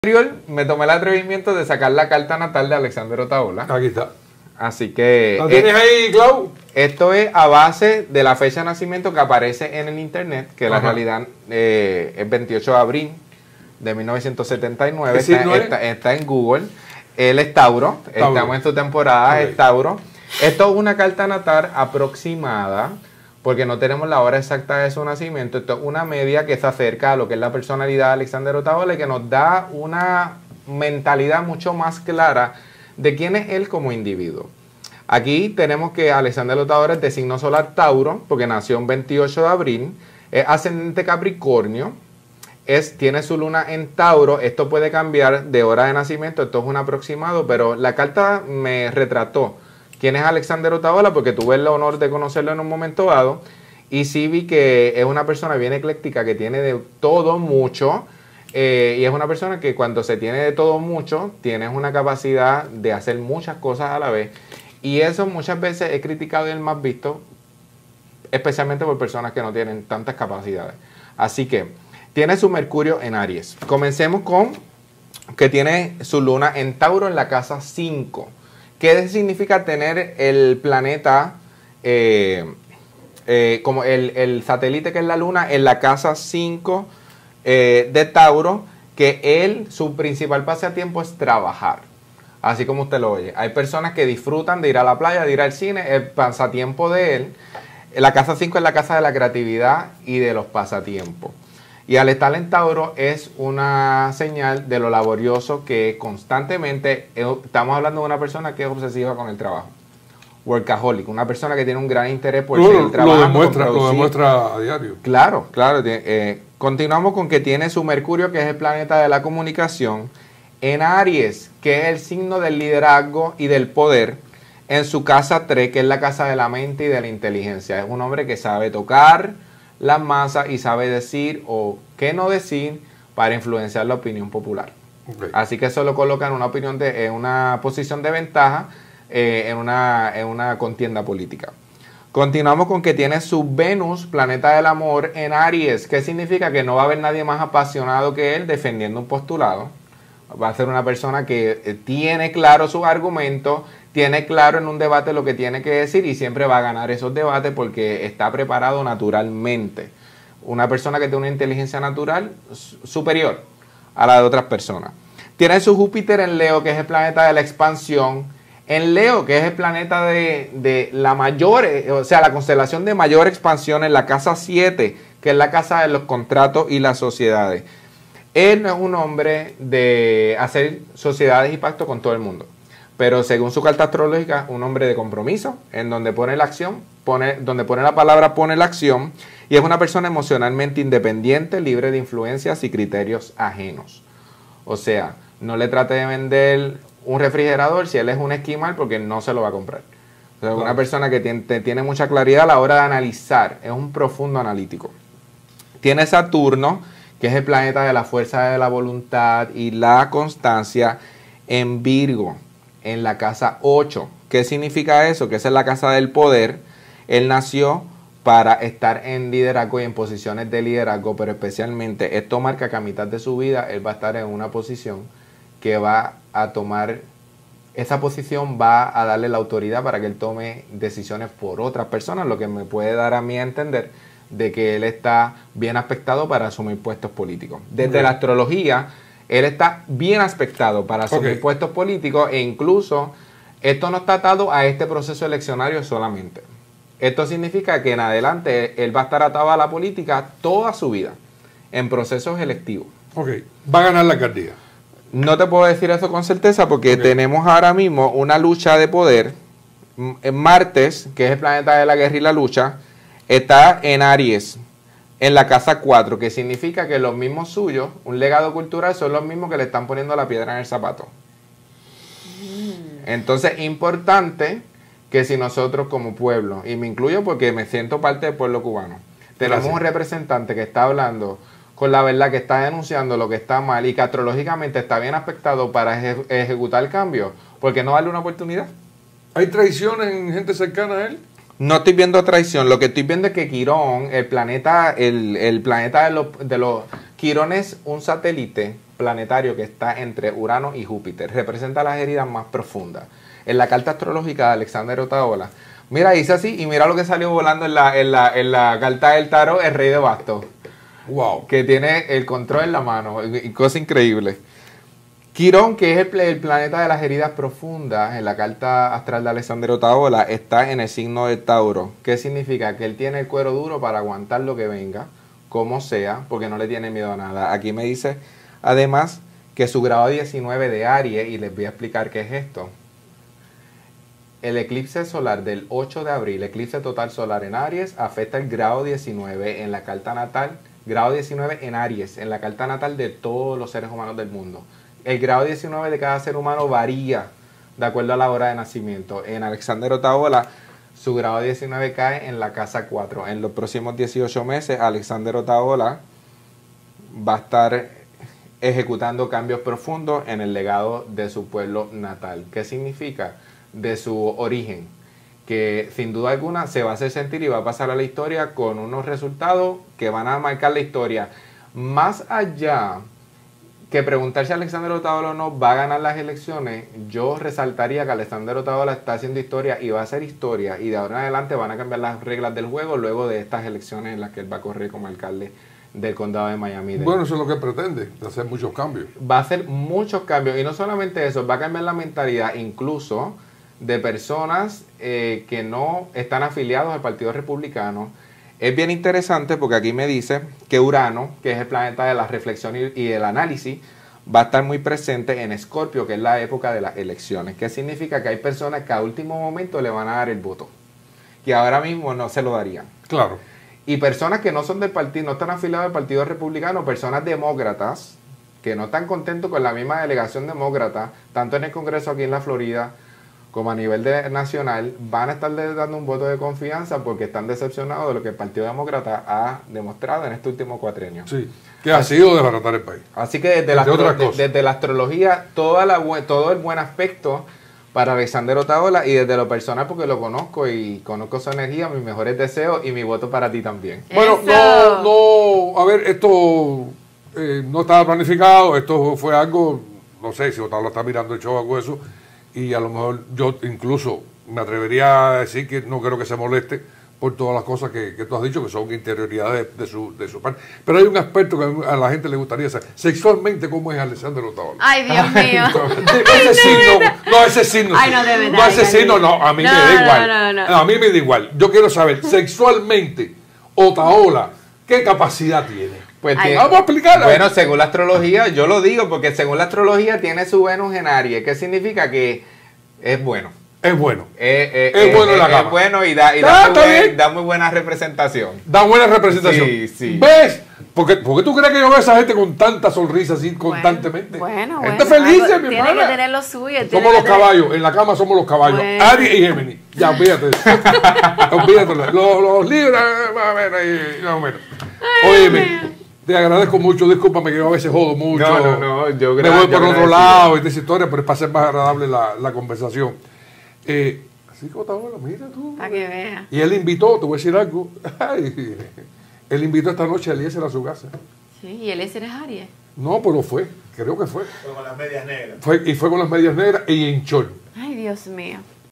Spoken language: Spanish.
Me tomé el atrevimiento de sacar la carta natal de Alexander Otaola. Aquí está. Así que... ¿Lo tienes ahí, Clau? Esto es a base de la fecha de nacimiento que aparece en el internet, que la realidad es 28 de abril de 1979. Está en Google. Él es Tauro. Estamos en su temporada, es Tauro. Esto es una carta natal aproximada, porque no tenemos la hora exacta de su nacimiento. Esto es una media que se acerca a lo que es la personalidad de Alexander Otaola y que nos da una mentalidad mucho más clara de quién es él como individuo. Aquí tenemos que Alexander Otaola es de signo solar Tauro, porque nació el 28 de abril, es ascendente Capricornio, tiene su luna en Tauro. Esto puede cambiar de hora de nacimiento, esto es un aproximado, pero la carta me retrató quién es Alexander Otaola, porque tuve el honor de conocerlo en un momento dado, y sí vi que es una persona bien ecléctica, que tiene de todo mucho, y es una persona que cuando se tiene de todo mucho, tienes una capacidad de hacer muchas cosas a la vez, y eso muchas veces he criticado y el más visto, especialmente por personas que no tienen tantas capacidades. Así que tiene su Mercurio en Aries. Comencemos con que tiene su luna en Tauro en la casa 5. ¿Qué significa tener el planeta, como el satélite que es la luna, en la casa 5 de Tauro? Que su principal pasatiempo es trabajar. Así como usted lo oye. Hay personas que disfrutan de ir a la playa, de ir al cine, el pasatiempo de él. La casa 5 es la casa de la creatividad y de los pasatiempos. Y al estar en Tauro es una señal de lo laborioso que constantemente, estamos hablando de una persona que es obsesiva con el trabajo. Workaholic, una persona que tiene un gran interés por seguir trabajando. Lo demuestra a diario. Claro, claro. Continuamos con que tiene su Mercurio, que es el planeta de la comunicación, en Aries, que es el signo del liderazgo y del poder, en su casa 3, que es la casa de la mente y de la inteligencia. Es un hombre que sabe tocar las masas y sabe decir o qué no decir para influenciar la opinión popular. Así que eso lo coloca en una posición de ventaja en una contienda política. Continuamos con que tiene su Venus, planeta del amor, en Aries. ¿Qué significa? Que no va a haber nadie más apasionado que él defendiendo un postulado. Va a ser una persona que tiene claro sus argumentos, tiene claro en un debate lo que tiene que decir y siempre va a ganar esos debates porque está preparado naturalmente. Una persona que tiene una inteligencia natural superior a la de otras personas. Tiene su Júpiter en Leo, que es el planeta de la expansión. En Leo, que es el planeta de la mayor, o sea, la constelación de mayor expansión, en la casa 7, que es la casa de los contratos y las sociedades. Él no es un hombre de hacer sociedades y pactos con todo el mundo, pero según su carta astrológica, un hombre de compromiso, en donde pone la acción, donde pone la palabra, pone la acción, y es una persona emocionalmente independiente, libre de influencias y criterios ajenos. O sea, no le trate de vender un refrigerador si él es un esquimal, porque no se lo va a comprar. O sea, una persona que tiene mucha claridad a la hora de analizar, es un profundo analítico. Tiene Saturno, que es el planeta de la fuerza de la voluntad y la constancia, en Virgo, en la casa 8. ¿Qué significa eso? Que esa es la casa del poder. Él nació para estar en liderazgo y en posiciones de liderazgo, pero especialmente esto marca que a mitad de su vida él va a estar en una posición que va a tomar, esa posición va a darle la autoridad para que él tome decisiones por otras personas, lo que me puede dar a mí a entender de que él está bien aspectado para asumir puestos políticos. Desde la astrología, él está bien aspectado para asumir puestos políticos, e incluso esto no está atado a este proceso eleccionario solamente. Esto significa que en adelante él va a estar atado a la política toda su vida, en procesos electivos. Va a ganar la alcaldía. No te puedo decir eso con certeza porque tenemos ahora mismo una lucha de poder. En Martes, que es el planeta de la guerra y la lucha, está en Aries, en la casa 4, que significa que los mismos suyos, un legado cultural, son los mismos que le están poniendo la piedra en el zapato. Entonces, importante que si nosotros como pueblo, y me incluyo porque me siento parte del pueblo cubano, tenemos un representante que está hablando con la verdad, que está denunciando lo que está mal y que astrológicamente está bien aspectado para ejecutar el cambio, ¿por qué no darle una oportunidad? ¿Hay traiciones en gente cercana a él? No estoy viendo traición, lo que estoy viendo es que Quirón, el planeta de los Quirón es un satélite planetario que está entre Urano y Júpiter. Representa las heridas más profundas. En la carta astrológica de Alexander Otaola, mira, hice así y mira lo que salió volando en la carta del tarot, el rey de bastos. Wow. Que tiene el control en la mano, y cosa increíble. Quirón, que es el planeta de las heridas profundas, en la carta astral de Alexander Otaola, está en el signo de Tauro. ¿Qué significa? Que él tiene el cuero duro para aguantar lo que venga, como sea, porque no le tiene miedo a nada. Aquí me dice, además, que su grado 19 de Aries, y les voy a explicar qué es esto. El eclipse solar del 8 de abril, eclipse total solar en Aries, afecta el grado 19 en la carta natal, grado 19 en Aries, en la carta natal de todos los seres humanos del mundo. El grado 19 de cada ser humano varía de acuerdo a la hora de nacimiento. En Alexander Otaola, su grado 19 cae en la casa 4. En los próximos 18 meses, Alexander Otaola va a estar ejecutando cambios profundos en el legado de su pueblo natal. ¿Qué significa? De su origen, que sin duda alguna se va a hacer sentir y va a pasar a la historia con unos resultados que van a marcar la historia. Más allá que preguntar si Alexander Otaola o no va a ganar las elecciones, yo resaltaría que Alexander Otaola está haciendo historia y va a hacer historia, y de ahora en adelante van a cambiar las reglas del juego luego de estas elecciones en las que él va a correr como alcalde del condado de Miami-Dade. Bueno, eso es lo que pretende, hacer muchos cambios. Va a hacer muchos cambios, y no solamente eso, va a cambiar la mentalidad incluso de personas que no están afiliados al Partido Republicano. Es bien interesante porque aquí me dice que Urano, que es el planeta de la reflexión y el análisis, va a estar muy presente en Escorpio, que es la época de las elecciones. ¿Qué significa? Que hay personas que a último momento le van a dar el voto, que ahora mismo no se lo darían. Claro. Y personas que no son del partido, no están afiliadas al Partido Republicano, personas demócratas, que no están contentos con la misma delegación demócrata, tanto en el Congreso aquí en la Florida, como a nivel nacional, van a estar dando un voto de confianza porque están decepcionados de lo que el Partido Demócrata ha demostrado en este último cuatrienio. Sí, que ha sido desbaratar el país. Así que desde la astrología, todo el buen aspecto para Alexander Otaola, y desde lo personal porque lo conozco y conozco su energía, mis mejores deseos y mi voto para ti también. Bueno, a ver, esto no estaba planificado, esto fue algo, no sé si Otaola está mirando el show o algo de eso, y a lo mejor yo incluso me atrevería a decir que no creo que se moleste por todas las cosas que tú has dicho, que son interioridades de su parte. Pero hay un aspecto que a la gente le gustaría saber. Sexualmente, ¿cómo es Alexander Otaola? Ay, Dios mío. Ese signo. Ay, no, de verdad. No, ese signo, no, a mí me da igual. No. A mí me da igual. Yo quiero saber, sexualmente, Otaola, ¿qué capacidad tiene? Pues vamos a explicarla. Bueno, según la astrología, yo lo digo porque según la astrología tiene su Venus en Aries. ¿Qué significa? Que es bueno. Es bueno. Es bueno en la cama. Es bueno y da muy buena representación. Da buena representación. Sí. ¿Ves? ¿Por qué tú crees que yo veo a esa gente con tanta sonrisa así constantemente? Bueno. Gente feliz, mi tiene hermana. que tener lo suyo. Somos los caballos. En la cama somos los caballos. Bueno. Aries y Géminis. Ya, olvídate. Olvídate. Los libros, más o menos. Óyeme, te agradezco mucho. Discúlpame que yo a veces jodo mucho. No. Yo me voy por otro lado y de esa historia, pero es para hacer más agradable la conversación. Así que Otaola, mira tú. Para que veas. Y él invitó, te voy a decir algo. Ay, él invitó esta noche a Eliezer a su casa. Sí, y Eliezer es Aries. No, pero creo que fue. Fue con las medias negras. Fue con las medias negras y en short. Ay, Dios mío.